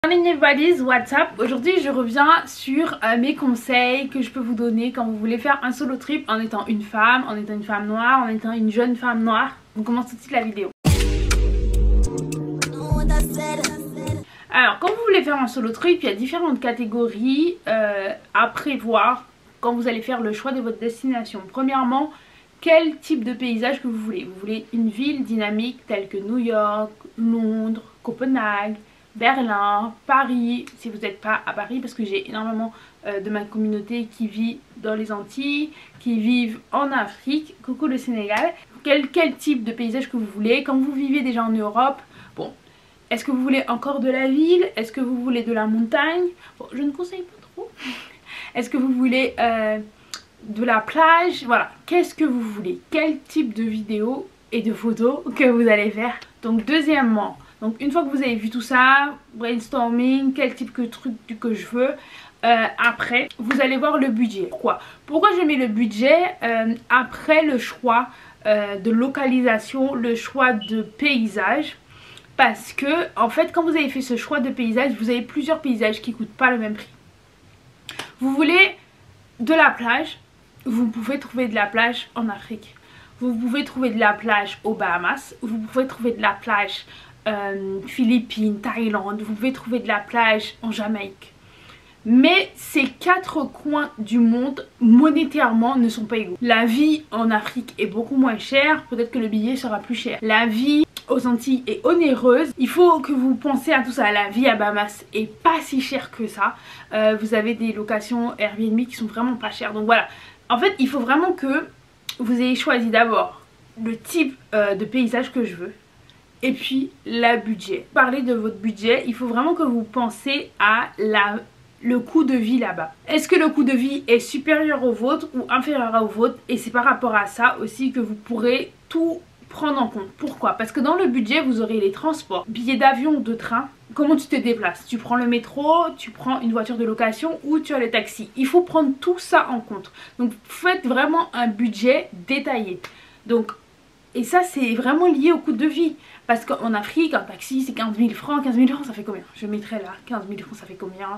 Morning everybody, WhatsApp. Aujourd'hui je reviens sur mes conseils que je peux vous donner quand vous voulez faire un solo trip en étant une femme noire, en étant une jeune femme noire. On commence tout de suite la vidéo. Alors quand vous voulez faire un solo trip, il y a différentes catégories à prévoir quand vous allez faire le choix de votre destination. Premièrement, quel type de paysage que vous voulez. Vous voulez une ville dynamique telle que New York, Londres, Copenhague, Berlin, Paris, si vous n'êtes pas à Paris, parce que j'ai énormément de ma communauté qui vit dans les Antilles, qui vivent en Afrique, coucou le Sénégal. Quel type de paysage que vous voulez. Quand vous vivez déjà en Europe, bon, est-ce que vous voulez encore de la ville? Est-ce que vous voulez de la montagne? Bon, je ne conseille pas trop. Est-ce que vous voulez de la plage? Voilà, qu'est-ce que vous voulez? Quel type de vidéo et de photos que vous allez faire? Donc deuxièmement, donc une fois que vous avez vu tout ça, brainstorming, quel type de truc que je veux, après vous allez voir le budget. Pourquoi je mets le budget après le choix de localisation, le choix de paysage? Parce que en fait quand vous avez fait ce choix de paysage, vous avez plusieurs paysages qui coûtent pas le même prix. Vous voulez de la plage, vous pouvez trouver de la plage en Afrique. Vous pouvez trouver de la plage aux Bahamas, vous pouvez trouver de la plage Philippines, Thaïlande, vous pouvez trouver de la plage en Jamaïque. Mais ces quatre coins du monde monétairement ne sont pas égaux. La vie en Afrique est beaucoup moins chère, peut-être que le billet sera plus cher. La vie aux Antilles est onéreuse, il faut que vous pensiez à tout ça. La vie à Bahamas est pas si chère que ça. Vous avez des locations Airbnb qui sont vraiment pas chères. Donc voilà, en fait il faut vraiment que vous ayez choisi d'abord le type de paysage que je veux. Et puis le budget. Parler de votre budget, il faut vraiment que vous pensez à le coût de vie là-bas. Est-ce que le coût de vie est supérieur au vôtre ou inférieur au vôtre? Et c'est par rapport à ça aussi que vous pourrez tout prendre en compte. Pourquoi? Parce que dans le budget vous aurez les transports, billets d'avion, de train. Comment tu te déplaces? Tu prends le métro, tu prends une voiture de location ou tu as le taxi. Il faut prendre tout ça en compte. Donc faites vraiment un budget détaillé. Donc, et ça c'est vraiment lié au coût de vie. Parce qu'en Afrique, un taxi c'est 15 000 francs. 15 000 francs ça fait combien? Je mettrai là, 15 000 francs ça fait combien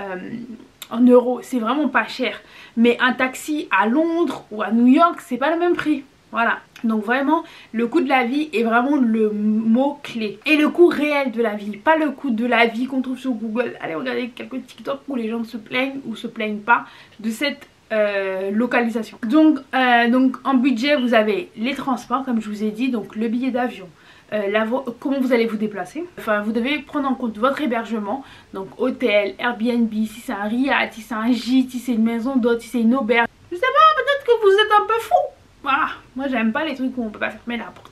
en euros? C'est vraiment pas cher. Mais un taxi à Londres ou à New York c'est pas le même prix. Voilà, donc vraiment le coût de la vie est vraiment le mot clé. Et le coût réel de la vie, pas le coût de la vie qu'on trouve sur Google. Allez regarder quelques TikTok où les gens se plaignent ou se plaignent pas de cette localisation. Donc en budget vous avez les transports comme je vous ai dit, donc le billet d'avion, comment vous allez vous déplacer. Enfin vous devez prendre en compte votre hébergement, donc hôtel, Airbnb, si c'est un riad, si c'est un gîte, si c'est une maison d'hôte, si c'est une auberge. Je sais pas, peut-être que vous êtes un peu fou. Voilà, moi j'aime pas les trucs où on peut pas fermer la porte.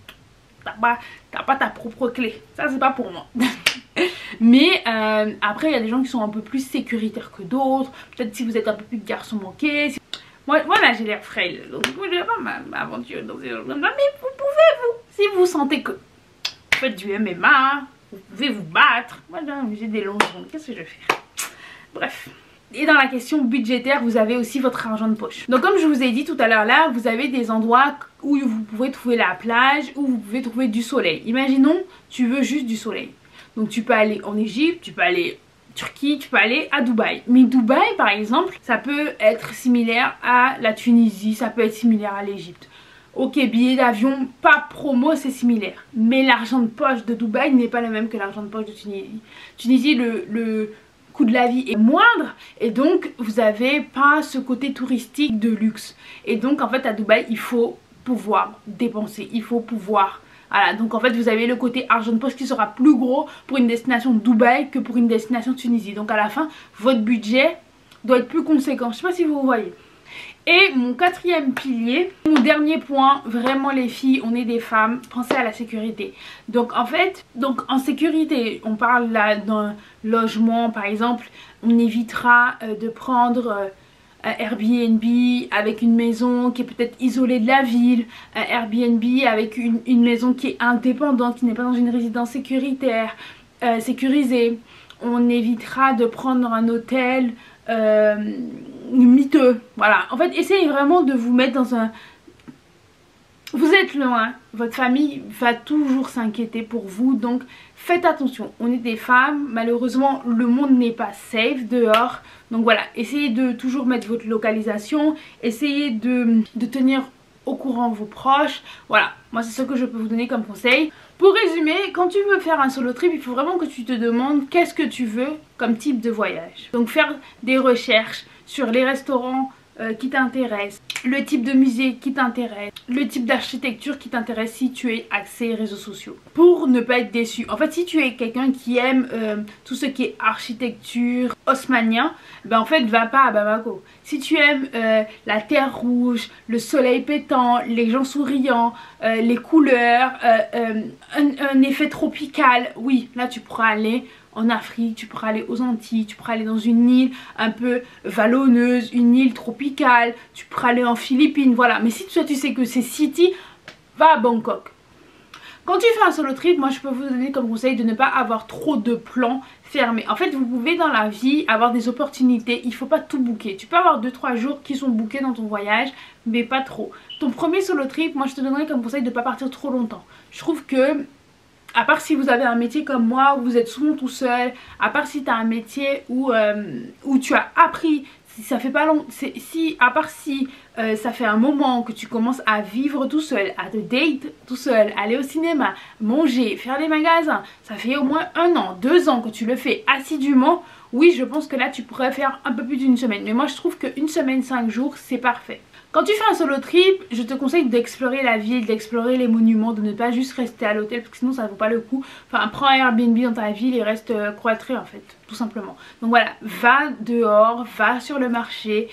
T'as pas ta propre clé, ça c'est pas pour moi. Mais après il y a des gens qui sont un peu plus sécuritaires que d'autres. Peut-être si vous êtes un peu plus garçon manqué. Moi là j'ai l'air frail, donc je vais pas m'aventurer dans ces choses comme ça. Mais vous pouvez, si vous sentez que vous faites du MMA, vous pouvez vous battre. Moi j'ai des longs jambes, qu'est-ce que je vais faire? Bref. Et dans la question budgétaire, vous avez aussi votre argent de poche. Donc comme je vous ai dit tout à l'heure là, vous avez des endroits où vous pouvez trouver la plage, où vous pouvez trouver du soleil. Imaginons, tu veux juste du soleil. Donc tu peux aller en Égypte, tu peux aller en Turquie, tu peux aller à Dubaï. Mais Dubaï par exemple, ça peut être similaire à la Tunisie, ça peut être similaire à l'Égypte. Ok, billet d'avion, pas promo, c'est similaire. Mais l'argent de poche de Dubaï n'est pas le même que l'argent de poche de Tunisie. Tunisie, le coût de la vie est moindre et donc vous avez pas ce côté touristique de luxe. Et donc en fait à Dubaï il faut pouvoir dépenser, il faut pouvoir... Voilà, donc en fait vous avez le côté argent de poche qui sera plus gros pour une destination Dubaï que pour une destination Tunisie. Donc à la fin votre budget doit être plus conséquent, je sais pas si vous voyez. Et mon quatrième pilier, mon dernier point, vraiment les filles, on est des femmes, pensez à la sécurité. Donc en fait, en sécurité, on parle là d'un logement par exemple, on évitera de prendre un Airbnb avec une maison qui est peut-être isolée de la ville, un Airbnb avec une maison qui est indépendante, qui n'est pas dans une résidence sécuritaire, sécurisée. On évitera de prendre un hôtel miteux. Voilà, en fait essayez vraiment de vous mettre dans un... Vous êtes loin, votre famille va toujours s'inquiéter pour vous, donc faites attention. On est des femmes, malheureusement le monde n'est pas safe dehors, donc voilà, essayez de toujours mettre votre localisation, essayez de tenir au courant vos proches. Voilà, moi c'est ce que je peux vous donner comme conseil. Pour résumer, quand tu veux faire un solo trip, il faut vraiment que tu te demandes qu'est-ce que tu veux comme type de voyage. Donc faire des recherches sur les restaurants qui t'intéressent, le type de musée qui t'intéresse, le type d'architecture qui t'intéresse si tu es axé réseaux sociaux, pour ne pas être déçu. En fait, si tu es quelqu'un qui aime tout ce qui est architecture haussmannien, ben en fait va pas à Bamako. Si tu aimes la terre rouge, le soleil pétant, les gens souriants, les couleurs, un effet tropical, oui, là tu pourras aller en Afrique, tu pourras aller aux Antilles, tu pourras aller dans une île un peu vallonneuse, une île tropicale, tu pourras aller en Philippines, voilà. Mais si toi tu sais que c'est city, va à Bangkok. Quand tu fais un solo trip, moi je peux vous donner comme conseil de ne pas avoir trop de plans fermés. En fait, vous pouvez dans la vie avoir des opportunités, il ne faut pas tout booker. Tu peux avoir 2-3 jours qui sont bookés dans ton voyage, mais pas trop. Ton premier solo trip, moi je te donnerais comme conseil de ne pas partir trop longtemps. Je trouve que à part si vous avez un métier comme moi où vous êtes souvent tout seul, à part si tu as un métier où tu as appris, si ça fait pas long, à part si ça fait un moment que tu commences à vivre tout seul, à te date tout seul, aller au cinéma, manger, faire des magasins, ça fait au moins 1 an, 2 ans que tu le fais assidûment, oui je pense que là tu pourrais faire un peu plus d'1 semaine. Mais moi je trouve qu'une semaine 5 jours c'est parfait. Quand tu fais un solo trip, je te conseille d'explorer la ville, d'explorer les monuments, de ne pas juste rester à l'hôtel parce que sinon ça ne vaut pas le coup. Enfin, prends un Airbnb dans ta ville et reste cloîtré en fait, tout simplement. Donc voilà, va dehors, va sur le marché,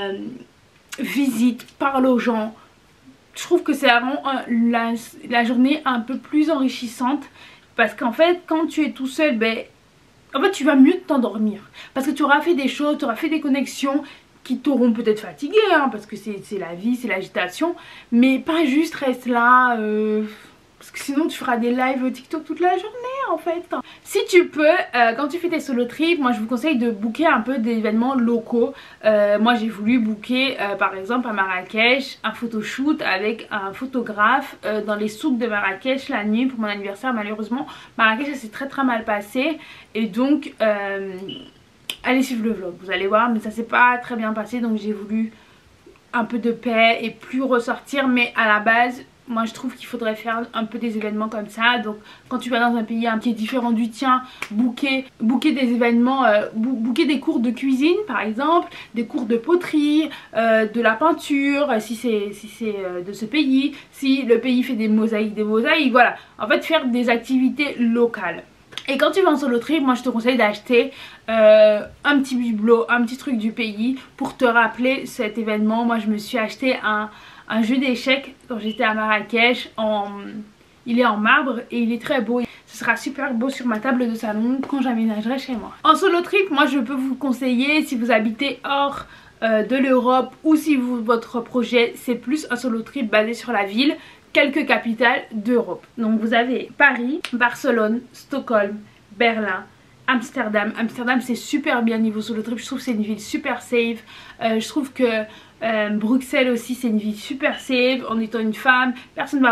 visite, parle aux gens. Je trouve que c'est vraiment la journée un peu plus enrichissante parce qu'en fait, quand tu es tout seul, ben, en fait tu vas mieux t'endormir parce que tu auras fait des choses, tu auras fait des connexions qui t'auront peut-être fatigué hein, parce que c'est la vie, c'est l'agitation, mais pas juste reste là parce que sinon tu feras des lives TikTok toute la journée en fait. Si tu peux, quand tu fais tes solo trips, moi je vous conseille de booker un peu d'événements locaux. Moi j'ai voulu booker par exemple à Marrakech un photoshoot avec un photographe dans les souks de Marrakech la nuit pour mon anniversaire. Malheureusement Marrakech ça s'est très mal passé et donc allez suivre le vlog, vous allez voir, mais ça s'est pas très bien passé donc j'ai voulu un peu de paix et plus ressortir. Mais à la base moi je trouve qu'il faudrait faire un peu des événements comme ça. Donc quand tu vas dans un pays qui est différent du tien, booker des événements, booker des cours de cuisine par exemple, des cours de poterie, de la peinture si c'est de ce pays, si le pays fait des mosaïques, voilà. En fait faire des activités locales. Et quand tu vas en solo trip, moi je te conseille d'acheter un petit bibelot, un petit truc du pays pour te rappeler cet événement. Moi je me suis acheté un jeu d'échecs quand j'étais à Marrakech. Il est en marbre et il est très beau. Ce sera super beau sur ma table de salon quand j'aménagerai chez moi. En solo trip, moi je peux vous conseiller si vous habitez hors de l'Europe ou si votre projet c'est plus un solo trip basé sur la ville, quelques capitales d'Europe. Donc vous avez Paris, Barcelone, Stockholm, Berlin, Amsterdam. Amsterdam c'est super bien niveau solo trip, je trouve que c'est une ville super safe. Je trouve que Bruxelles aussi c'est une ville super safe. En étant une femme, personne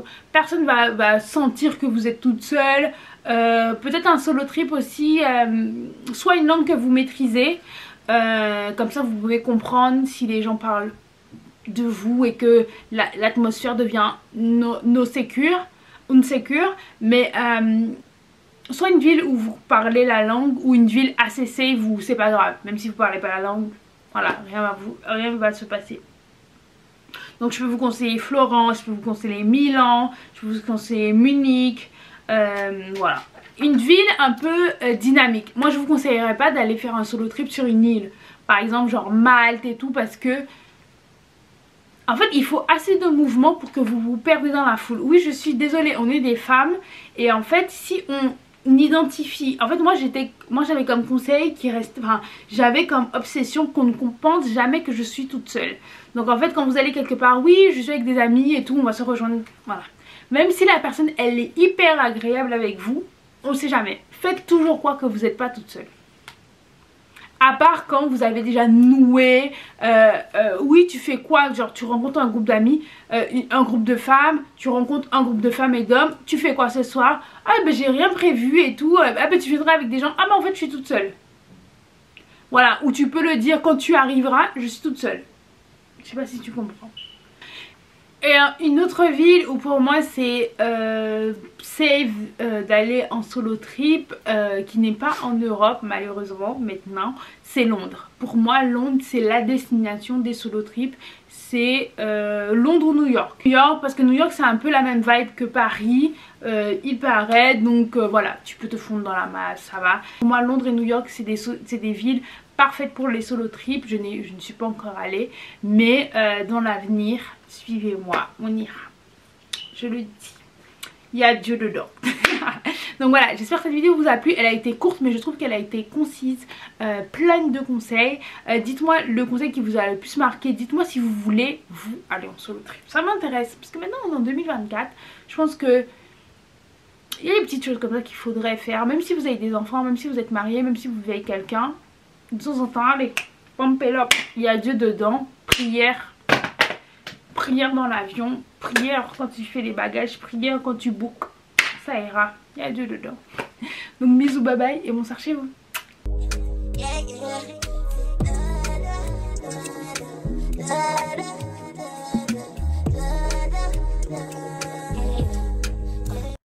va sentir que vous êtes toute seule. Peut-être un solo trip aussi, soit une langue que vous maîtrisez, comme ça vous pouvez comprendre si les gens parlent de vous et que l'atmosphère devient insécure, mais soit une ville où vous parlez la langue ou une ville assez safe où c'est pas grave, même si vous parlez pas la langue, voilà, rien va se passer. Donc je peux vous conseiller Florence, je peux vous conseiller Milan, je peux vous conseiller Munich, voilà. Une ville un peu dynamique. Moi je vous conseillerais pas d'aller faire un solo trip sur une île, par exemple genre Malte et tout, parce que en fait il faut assez de mouvement pour que vous vous perdez dans la foule. Oui je suis désolée, on est des femmes et en fait si on identifie, en fait moi j'avais comme conseil qui reste, enfin j'avais comme obsession qu'on ne pense jamais que je suis toute seule. Donc en fait quand vous allez quelque part, oui je suis avec des amis et tout, on va se rejoindre, voilà. Même si la personne elle est hyper agréable avec vous, on ne sait jamais. Faites toujours croire que vous n'êtes pas toute seule. À part quand vous avez déjà noué, oui tu fais quoi? Genre tu rencontres un groupe d'amis, un groupe de femmes, tu rencontres un groupe de femmes et d'hommes, tu fais quoi ce soir? Ah ben j'ai rien prévu et tout, ah ben tu viendras avec des gens, ah ben en fait je suis toute seule. Voilà, ou tu peux le dire quand tu arriveras, je suis toute seule. Je sais pas si tu comprends. Et une autre ville où pour moi c'est safe d'aller en solo trip, qui n'est pas en Europe malheureusement maintenant, c'est Londres. Pour moi Londres c'est la destination des solo trips, c'est Londres ou New York. New York parce que New York c'est un peu la même vibe que Paris, il paraît, donc voilà, tu peux te fondre dans la masse, ça va. Pour moi Londres et New York c'est des villes parfaites pour les solo trips, je ne suis pas encore allée, mais dans l'avenir, suivez-moi, on ira. Je le dis, il y a Dieu dedans. Donc voilà, j'espère que cette vidéo vous a plu, elle a été courte mais je trouve qu'elle a été concise, pleine de conseils. Dites-moi le conseil qui vous a le plus marqué, dites-moi si vous voulez vous aller en solo trip. Ça m'intéresse parce que maintenant on est en 2024, je pense que il y a des petites choses comme ça qu'il faudrait faire, même si vous avez des enfants, même si vous êtes marié, même si vous vivez avec quelqu'un. De temps en temps, allez, pompez up, il y a Dieu dedans, prière, prière dans l'avion, prière quand tu fais les bagages, prière quand tu bookes, ça ira, il y a Dieu dedans. Donc bisous, bye bye et bonsoir chez vous.